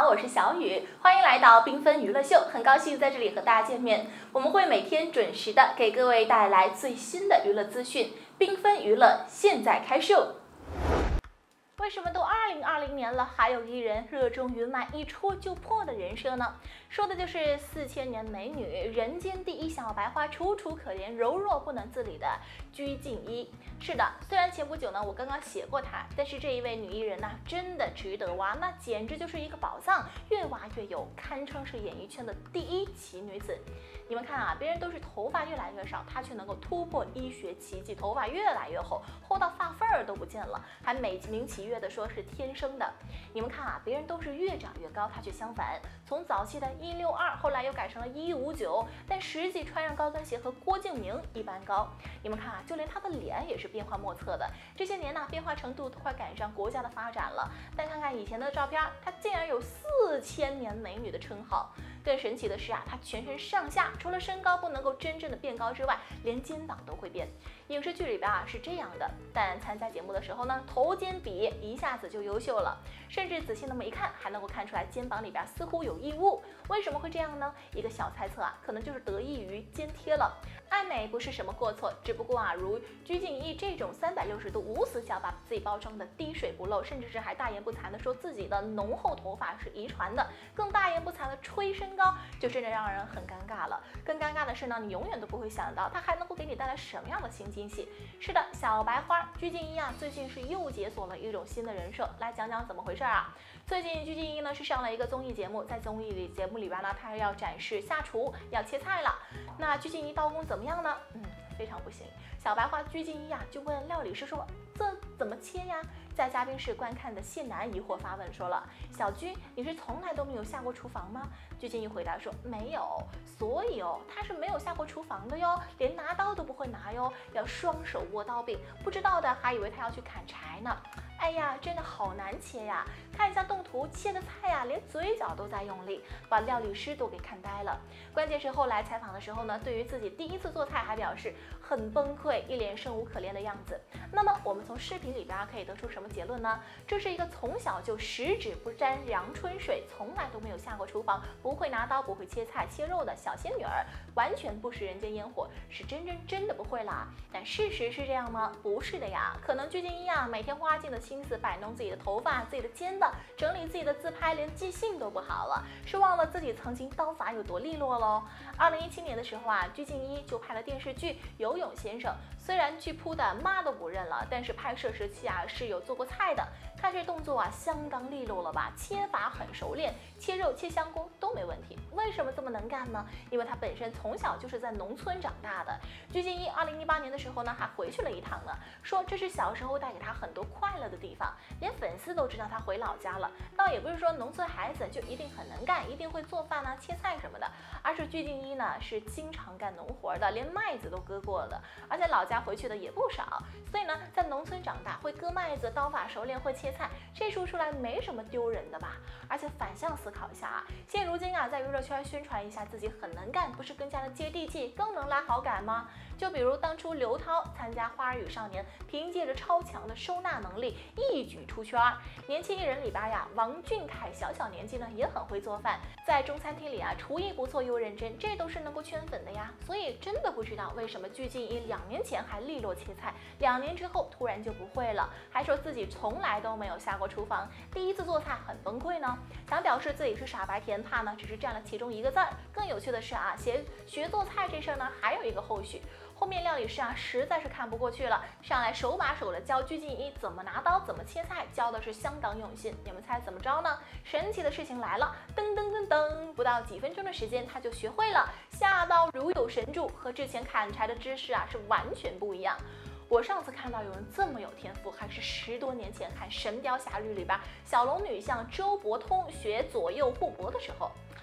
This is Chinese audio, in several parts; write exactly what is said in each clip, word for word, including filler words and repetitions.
好，我是小雨，欢迎来到缤纷娱乐秀，很高兴在这里和大家见面。我们会每天准时的给各位带来最新的娱乐资讯，缤纷娱乐现在开秀。为什么都二零二零年了，还有艺人热衷于卖一戳就破的人设呢？说的就是四千年美女、人间第一小白花、楚楚可怜、柔弱不能自理的鞠婧祎。是的，虽然前不久呢我刚刚写过她，但是这一位女艺人呢真的值得挖，那简直就是一个宝藏，越挖越有，堪称是演艺圈的第一奇女子。你们看啊，别人都是头发越来越少，她却能够突破医学奇迹，头发越来越厚，厚到发缝儿都不见了，还美名其曰的说是天生的。你们看啊，别人都是越长越高，她却相反，从早期的一六二，后来又改成了一五九，但实际穿上高跟鞋和郭敬明一般高。你们看啊，就连她的脸也是变化莫测的，这些年呢，变化程度都快赶上国家的发展了。但看看以前的照片，她竟然有四千年美女的称号。更神奇的是啊，她全身上下除了身高不能够真正的变高之外，连肩膀都会变。影视剧里边啊是这样的，但参加节目的时候呢，头肩比一下子就优秀了，甚至仔细那么一看，还能够看出来肩膀里边似乎有异物。为什么会这样呢？一个小猜测啊，可能就是得益于肩贴了。爱美不是什么过错，只不过啊，如鞠婧祎这种三百六十度无死角把自己包装的滴水不漏，甚至是还大言不惭的说自己的浓厚头发是遗传的，更大言不惭的吹身高，就真的让人很尴尬了。更尴尬的是呢，你永远都不会想到她还能够给你带来什么样的新惊喜。是的，小白花鞠婧祎啊，最近是又解锁了一种新的人设，来讲讲怎么回事啊？最近鞠婧祎呢是上了一个综艺节目，在综艺里节目里边呢，她要展示下厨，要切菜了。那鞠婧祎刀工怎么样呢？嗯，非常不行。小白花鞠婧祎呀，就问料理师说：“这怎么切呀？”在嘉宾室观看的谢楠疑惑发问说了：“小鞠，你是从来都没有下过厨房吗？”鞠婧祎回答说：“没有，所以哦，他是没有下过厨房的哟，连拿刀都不会拿哟，要双手握刀柄。不知道的还以为他要去砍柴呢。哎呀，真的好难切呀！看一下动图，切的菜呀，连嘴角都在用力，把料理师都给看呆了。关键是后来采访的时候呢，对于自己第一次做菜还表示很崩溃，一脸生无可恋的样子。那么我们从视频里边可以得出什么结论呢？这是一个从小就十指不沾阳春水，从来都没有下过厨房，不会拿刀，不会切菜切肉的小仙女儿，完全不食人间烟火，是真真真的不会啦。但事实是这样吗？不是的呀，可能鞠婧祎啊，每天花尽了心思摆弄自己的头发、自己的肩膀，整理自己的自拍，连记性都不好了，是忘了自己曾经刀法有多利落喽。二零一七年的时候啊，鞠婧祎就拍了电视剧《游泳先生》，虽然剧扑的妈都不认了，但是拍摄时期啊是有做过菜的。看这动作啊，相当利落了吧？切法很熟练，切肉、切香菇都没问题。为什么这么能干呢？因为他本身从小就是在农村长大的。鞠婧祎二零一八年的时候呢，还回去了一趟呢，说这是小时候带给他很多快乐的地方，连粉丝都知道他回老家了。倒也不是说农村孩子就一定很能干，一定会做饭啊、切菜什么的，而是鞠婧祎呢是经常干农活的，连麦子都割过的，而且老家回去的也不少。所以呢，在农村长大，会割麦子，刀法熟练，会切菜，这说出来没什么丢人的吧？而且反向思考一下啊，现如今啊，在娱乐圈宣传一下自己很能干，不是更加的接地气，更能拉好感吗？就比如当初刘涛参加《花儿与少年》，凭借着超强的收纳能力一举出圈。年轻艺人里边呀，王俊凯小小年纪呢也很会做饭，在中餐厅里啊，厨艺不错又认真，这都是能够圈粉的呀。所以真的不知道为什么鞠婧祎两年前还利落切菜，两年之后突然就不会了，还说自己从来都没有下过厨房，第一次做菜很崩溃呢。想表示自己是傻白甜，怕呢只是占了其中一个字儿。更有趣的是啊，学学做菜这事儿呢还有一个后续。后面料理师啊实在是看不过去了，上来手把手的教鞠婧祎怎么拿刀、怎么切菜，教的是相当用心。你们猜怎么着呢？神奇的事情来了，噔噔噔噔，不到几分钟的时间他就学会了，下刀如有神助，和之前砍柴的知识啊是完全不一样。我上次看到有人这么有天赋，还是十多年前看《神雕侠侣》里边小龙女向周伯通学左右互搏的时候。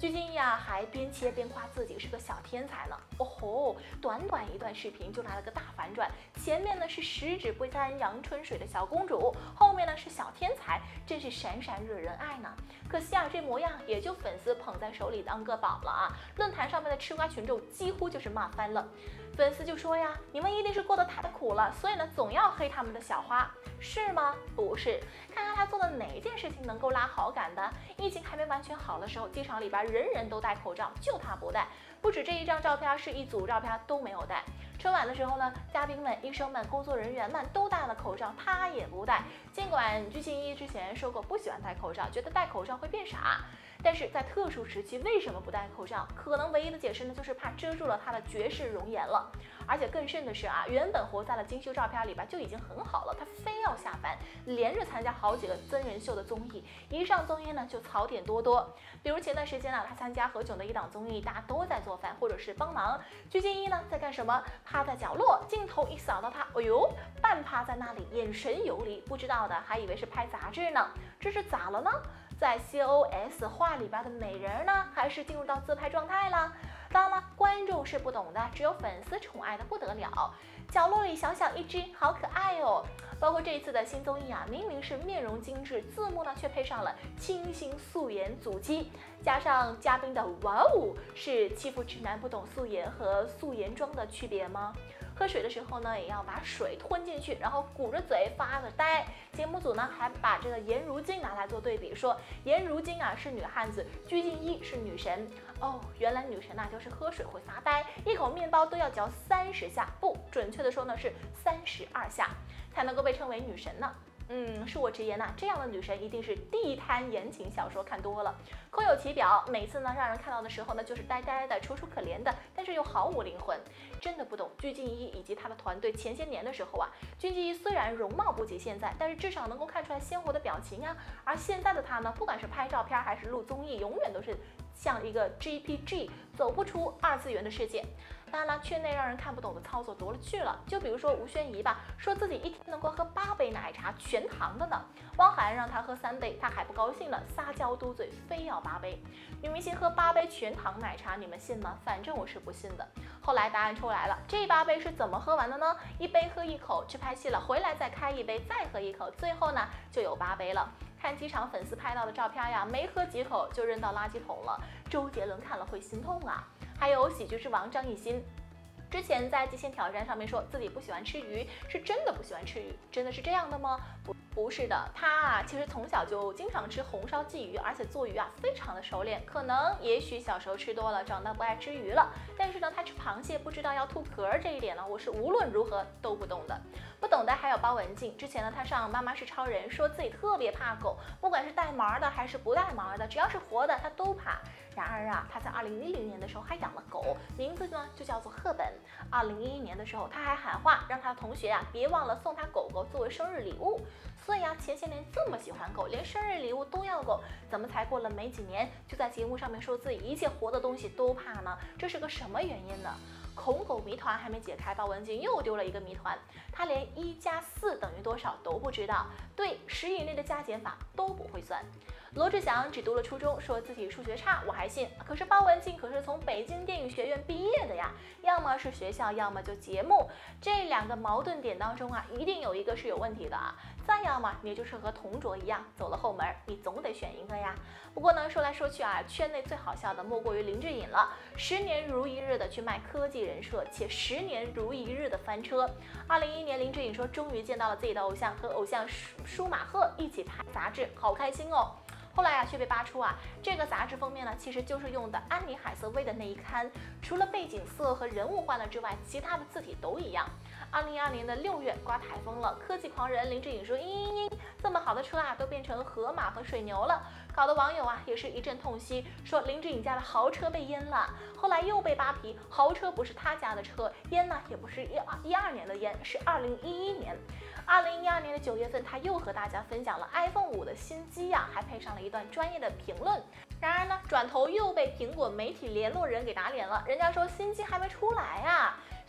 鞠婧祎啊还边切边夸自己是个小天才呢。哦吼，短短一段视频就来了个大反转，前面呢是十指不沾阳春水的小公主，后面呢是小天才，真是闪闪惹人爱呢。可惜啊这模样也就粉丝捧在手里当个宝了啊，论坛上面的吃瓜群众几乎就是骂翻了。粉丝就说呀，你们一定是过得太苦了，所以呢总要黑他们的小花，是吗？不是，看看他做的哪件事情能够拉好感的。疫情还没完全好的时候，机场里边人人都戴口罩，就他不戴。不止这一张照片，是一组照片都没有戴。春晚的时候呢，嘉宾们、医生们、工作人员们都戴了口罩，他也不戴。尽管鞠婧祎之前说过不喜欢戴口罩，觉得戴口罩会变傻，但是在特殊时期为什么不戴口罩？可能唯一的解释呢，就是怕遮住了他的绝世容颜了。而且更甚的是啊，原本活在了精修照片里边就已经很好了，他非要下凡，连着参加好几个真人秀的综艺，一上综艺呢就槽点多多。比如前段时间啊，他参加何炅的一档综艺，大家都在做饭或者是帮忙，鞠婧祎呢在干什么？趴在角落，镜头一扫到他，哎呦，半趴在那里，眼神游离，不知道的还以为是拍杂志呢，这是咋了呢？在 C O S 画里边的美人呢，还是进入到自拍状态了？当然了，观众是不懂的，只有粉丝宠爱的不得了。角落里小小一只，好可爱哦。包括这一次的新综艺啊，明明是面容精致，字幕呢却配上了清新素颜阻击，加上嘉宾的哇哦，是欺负直男不懂素颜和素颜妆的区别吗？喝水的时候呢，也要把水吞进去，然后鼓着嘴发个呆。节目组呢还把这个颜如晶拿来做对比，说颜如晶啊是女汉子，鞠婧祎是女神。哦，原来女神呐、啊、就是喝水会发呆，一口面包都要嚼三十下，不准确的说呢是三十二下，才能够被称为女神呢。嗯，恕我直言呐、啊，这样的女神一定是地摊言情小说看多了，空有其表，每次呢让人看到的时候呢就是呆呆的、楚楚可怜的，但是又毫无灵魂。真的不懂鞠婧祎以及她的团队前些年的时候啊，鞠婧祎虽然容貌不及现在，但是至少能够看出来鲜活的表情啊。而现在的她呢，不管是拍照片还是录综艺，永远都是像一个 J P G， 走不出二次元的世界。当然了，圈内让人看不懂的操作多了去了，就比如说吴宣仪吧，说自己一天能够喝八杯奶茶，全糖的呢。汪涵让她喝三杯，她还不高兴了，撒娇嘟嘴，非要八杯。女明星喝八杯全糖奶茶，你们信吗？反正我是不信的。后来答案出来了，这八杯是怎么喝完的呢？一杯喝一口，去拍戏了，回来再开一杯，再喝一口，最后呢就有八杯了。看机场粉丝拍到的照片呀，没喝几口就扔到垃圾桶了。周杰伦看了会心痛啊。还有喜剧之王张艺兴，之前在极限挑战上面说自己不喜欢吃鱼，是真的不喜欢吃鱼，真的是这样的吗？不不是的，他啊其实从小就经常吃红烧鲫鱼，而且做鱼啊非常的熟练。可能也许小时候吃多了，长大不爱吃鱼了，但是呢他吃螃蟹不知道要吐壳这一点呢，我是无论如何都不懂的。不懂的还有包文婧，之前呢他上妈妈是超人，说自己特别怕狗，不管是带毛的还是不带毛的，只要是活的他都怕。然而啊，他在二零一零年的时候还养了狗，名字呢就叫做赫本。二零一一年的时候，他还喊话让他的同学啊别忘了送他狗狗作为生日礼物。所以啊，前些年这么喜欢狗，连生日礼物都要狗，怎么才过了没几年，就在节目上面说自己一切活的东西都怕呢？这是个什么原因呢？恐狗谜团还没解开，包文婧又丢了一个谜团，他连一加四等于多少都不知道，对十以内的加减法都不会算。罗志祥只读了初中，说自己数学差，我还信。可是包文婧可是从北京电影学院毕业的呀，要么是学校，要么就节目，这两个矛盾点当中啊，一定有一个是有问题的啊。再要么你就是和同桌一样走了后门，你总得选一个呀。不过呢，说来说去啊，圈内最好笑的莫过于林志颖了，十年如一日的去卖科技人设，且十年如一日的翻车。二零一一年，林志颖说终于见到了自己的偶像，和偶像舒舒马赫一起拍杂志，好开心哦。后来啊，却被扒出啊，这个杂志封面呢，其实就是用的安妮海瑟薇的那一刊，除了背景色和人物换了之外，其他的字体都一样。二零一二年的六月，刮台风了，科技狂人林志颖说：“嘤嘤嘤，这么好的车啊，都变成河马和水牛了。”搞得网友啊也是一阵痛惜，说林志颖家的豪车被淹了。后来又被扒皮，豪车不是他家的车，淹呢也不是一一二年的淹，是二零一一年。二零一二年的九月份，他又和大家分享了 iPhone 五的新机呀、啊，还配上了一段专业的评论。然而呢，转头又被苹果媒体联络人给打脸了，人家说新机还没出来啊。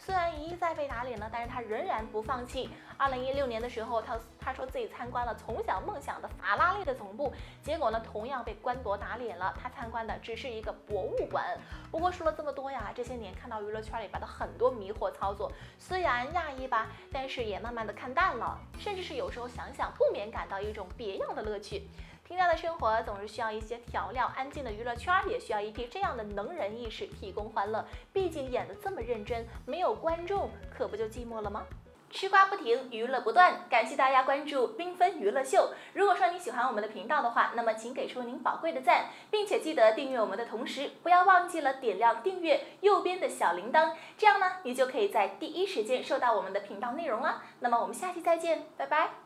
虽然一再被打脸了，但是他仍然不放弃。二零一六年的时候，他他说自己参观了从小梦想的法拉利的总部，结果呢，同样被官博打脸了。他参观的只是一个博物馆。不过说了这么多呀，这些年看到娱乐圈里边的很多迷惑操作，虽然讶异吧，但是也慢慢的看淡了，甚至是有时候想想，不免感到一种别样的乐趣。平淡的生活总是需要一些调料，安静的娱乐圈也需要一批这样的能人异士提供欢乐。毕竟演得这么认真，没有观众可不就寂寞了吗？吃瓜不停，娱乐不断，感谢大家关注缤纷娱乐秀。如果说你喜欢我们的频道的话，那么请给出您宝贵的赞，并且记得订阅我们的同时，不要忘记了点亮订阅右边的小铃铛，这样呢，你就可以在第一时间收到我们的频道内容了。那么我们下期再见，拜拜。